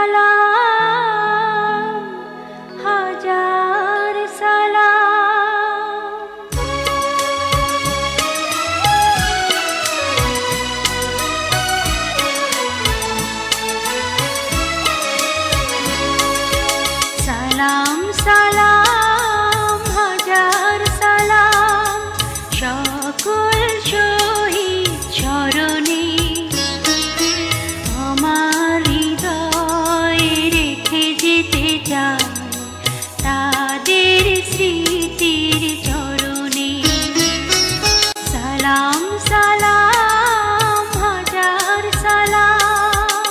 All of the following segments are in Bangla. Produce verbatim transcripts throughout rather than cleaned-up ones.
সালাম হাজার সালাম সালাম সালাম হাজার সালাম সকল শহীদ চরণে আমার হৃদয়ে রেখে যেতে চাই তাদের স্মৃতির চরণে সালাম সালাম হাজার সালাম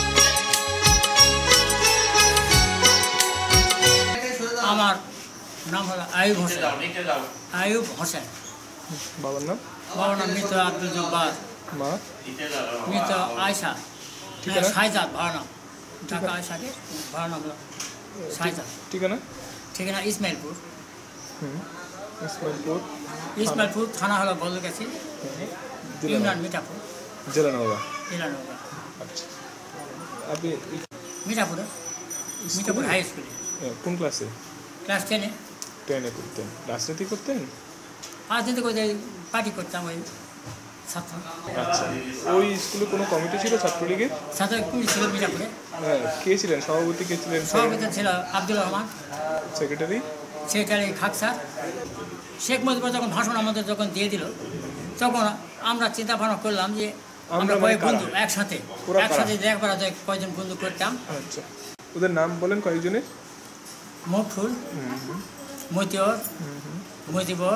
আমার নাম হলো আয়ুব হোসেন আয়ুব হোসেন বাবার নাম বাবার নাম মৃত আব্দুল জব্বার মা মৃত আয়সা সাইজাদ ভাড়া নাম ঢাকা আয়সাকে ভাড়া নাম হলো সাইজাদ ঠিকানা ঠিকানা ইসমাইলপুর হুম ইসমাইলপুর ইসমাইলপুর থানা হলো বলগাছি ইমরান মিঠাপুর জেলা নওগাঁ জেলা নওগাঁ আচ্ছা আপনি মিঠাপুরে মিঠাপুর হাই স্কুলে কোন ক্লাসে ক্লাস টেনে টেনে করতেন রাজনীতি করতেন রাজনীতি করতে পার্টি করতাম ওই ছাত্র আচ্ছা ওই স্কুলে কোনো কমিটি ছিল ছাত্রলীগের ছাত্র কুড়ি ছিল মিঠাপুরে হ্যাঁ কে ছিলেন সভাপতি কে ছিলেন সভাপতি ছিল আব্দুল রহমান সেক্রেটারি সেক্রেটারি খাক স্যার শেখ মুজিবুর যখন ভাষণ আমাদের যখন দিয়ে দিল তখন আমরা চিন্তা ভাবনা করলাম যে আমরা কয়েক বন্ধু একসাথে একসাথে লেখাপড়া যায় কয়েকজন বন্ধু করতাম আচ্ছা ওদের নাম বলেন কয়েকজনের মকফুল মতিয়র মজিবর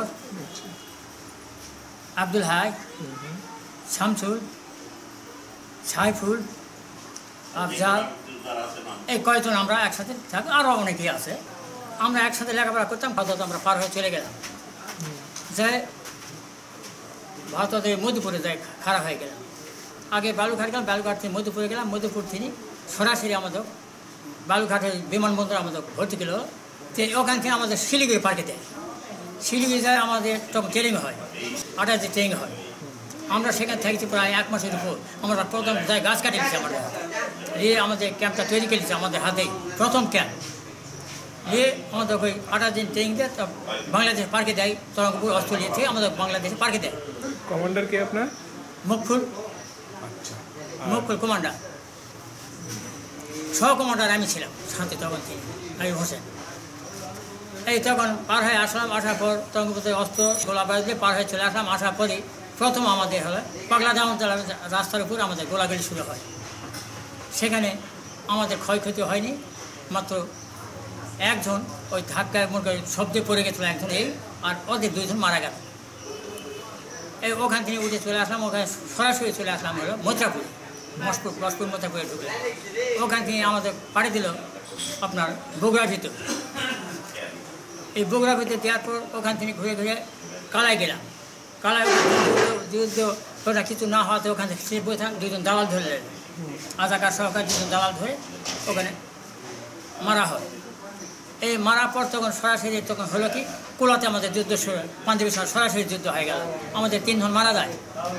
আব্দুল হাই শামসুল সাইফুল আফজাল এই কয়েকজন আমরা একসাথে থাকি আরও অনেকেই আছে আমরা একসাথে লেখাপড়া করতাম ভারত আমরা পার হয়ে চলে গেলাম যে ভারতে মধুপুরে যাই খারাপ হয়ে গেলাম আগে বালুঘাট গেলাম বালুঘাট থেকে মধুপুরে গেলাম মধুপুর থেকে সরাসরি আমাদের বালুঘাটের বিমানবন্দর আমাদের ভর্তি গেল তো ওখান থেকে আমাদের শিলিগুড়ি পার্কে দেয় শিলিগুড়ি যায় আমাদের তখন ট্রেনিং হয় আঠাশ দিন ট্রেনিং হয় আমরা সেখানে থাকছি প্রায় এক মাসের উপর আমরা প্রথম যাই গাছ কাটে নিচ্ছি আমাদের নিয়ে আমাদের ক্যাম্পটা তৈরি করে নিচ্ছি আমাদের হাতেই প্রথম ক্যাম্প নিয়ে আমাদের ওই আঠাশ দিন ট্রেনিং দেয় বাংলাদেশ পার্কে দেয় তরঙ্গপুর অস্ট্রেলিয়া থেকে আমাদের বাংলাদেশে পার্কে দেয় কমান্ডার কে আপনার মকফুল আচ্ছা মকফুল কমান্ডার সহ কমান্ডার আমি ছিলাম শান্তি তখন থেকে আয়ুব হোসেন এই তখন পার হয়ে আসলাম আসার পর তরঙ্গপুরে অস্ত্র গোলাবাড়ি দিয়ে পার হয়ে চলে আসলাম আসার পরে প্রথম আমাদের হলো পাগলা দাম রাস্তার উপর আমাদের গোলাগুলি শুরু হয় সেখানে আমাদের ক্ষয়ক্ষতি হয়নি মাত্র একজন ওই ধাক্কায় মনে করি শব্দে পড়ে গেছিল একজন এই আর ওদের দুইজন মারা গেল এই ওখান থেকে উঠে চলে আসলাম ওখানে সরাসরি চলে আসলাম হলো মথুরাপুরে মশপুর মশপুর মথুরাপুরে ঢুকে ওখান থেকে আমাদের পাড়ি দিল আপনার বগুড়া ভিতর এই বগুড়া ভিতর দেওয়ার পর ওখান থেকে ঘুরে ঘুরে কালায় গেলাম কালায় যুদ্ধ ওটা কিছু না হওয়াতে ওখান থেকে সে বসে থাক দুজন দালাল ধরে আধাকার সহকার দুজন দালাল ধরে ওখানে মারা হয় এই মারার পর তখন সরাসরি তখন হলো কি কোলাতে আমাদের যুদ্ধ শুরু পাঞ্জাবির সঙ্গে সরাসরি যুদ্ধ হয়ে গেল আমাদের তিনজন মারা যায়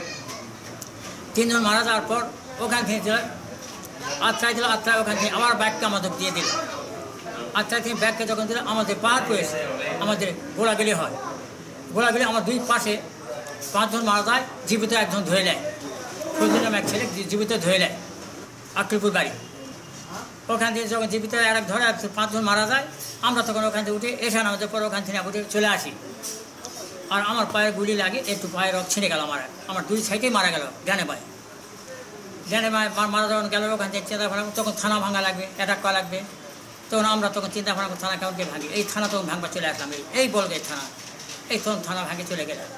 তিনজন মারা যাওয়ার পর ওখান থেকে দিল আত্রায় দিল আত্রায় ওখান থেকে আবার ব্যাগকে আমাদের দিয়ে দিল আত্রায় থেকে ব্যাগকে যখন দিল আমাদের পার করেছে আমাদের গোলাগুলি হয় গোলাগুলি আমার দুই পাশে পাঁচজন মারা যায় জীবিত একজন ধরে নেয় ফজলুল নাম এক ছেলে জীবিত ধরে নেয় আক্রিপুর বাড়ি ওখান থেকে যখন জীবিত আর এক ধরে পাঁচজন মারা যায় আমরা তখন ওখান থেকে উঠে এসে আমাদের পর ওখান থেকে উঠে চলে আসি আর আমার পায়ের গুলি লাগে একটু পায়ের রক ছিঁড়ে গেল আমার আমার দুই সাইডেই মারা গেল জ্ঞানে পায়ে জ্ঞানে পায়ে মারা যখন গেল ওখান থেকে চিন্তা ভাবনা তখন থানা ভাঙা লাগবে অ্যাটাক করা লাগবে তখন আমরা তখন চিন্তা ভাবনা থানা কেমনকে ভাঙি এই থানা তখন ভাঙবা চলে আসলাম এই এই বলগে থানা এই তখন থানা ভাঙে চলে গেলাম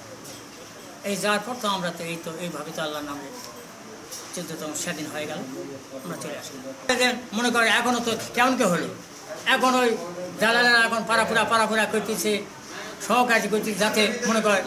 এই যাওয়ার পর তো আমরা তো এই তো এইভাবে তো আল্লাহর নামে চোদ্দ তখন স্বাধীন হয়ে গেল আমরা চলে আসলাম মনে করে এখনও তো কেমনকে হলো এখন ওই জালালেরা এখন পাড়াপুরা পাড়াপুরা করতেছে সহকার্য করতেছে যাতে মনে করে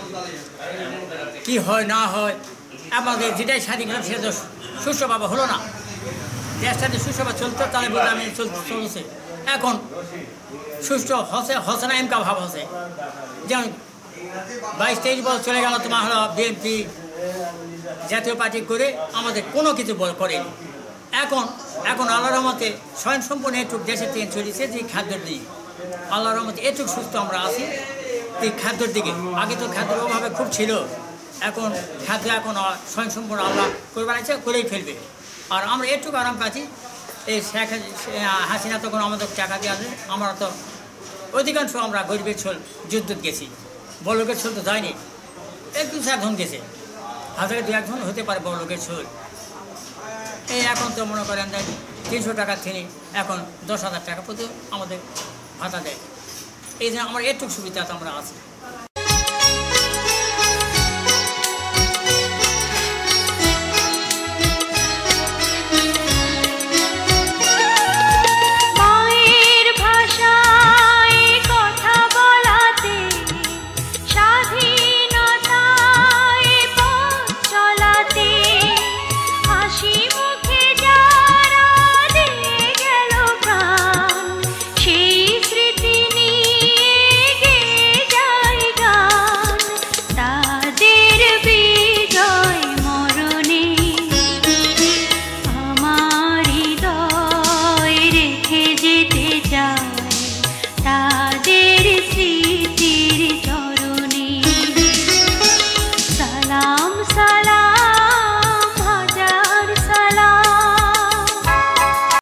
কী হয় না হয় আমাদের যেটাই স্বাধীন গেলাম সেটা তো সুস্থভাবে হলো না দেশটা যে সুস্থভাবে চলতো তাহলে বলে আমি চলছে এখন সুস্থ হসে হসে না এমকা ভাব হসে যেমন বাইশ তেইশ বছর চলে গেল তোমার হলো বিএনপি জাতীয় পার্টি করে আমাদের কোনো কিছু করেনি এখন এখন আল্লাহর রহমতে স্বয়ংসম্পূর্ণ এটুক দেশের থেকে চলেছে যে খাদ্যের দিকে আল্লাহর রহমতে এটুক সুস্থ আমরা আছি এই খাদ্যের দিকে। আগে তো খাদ্যের অভাবে খুব ছিল, এখন খাদ্য এখন স্বয়ংসম্পূর্ণ আল্লাহ করে বানাইছে, করেই ফেলবে। আর আমরা একটুকু আরাম পাচ্ছি। এই শেখ হাসিনা তখন আমাদের টাকা দিয়ে আসে, আমরা তো অধিকাংশ আমরা গরিবের ছোল যুদ্ধ গেছি, বড়লোকের ছোল তো যায়নি, এক দু চারজন গেছে, হাজারে দু একজন হতে পারে বড়লোকের ছোল। এই এখন তো মনে করেন দেয় তিনশো টাকার থেকে এখন দশ হাজার টাকা প্রতি আমাদের ভাতা দেয়। এই যে আমার একটু সুবিধা আমরা আছি।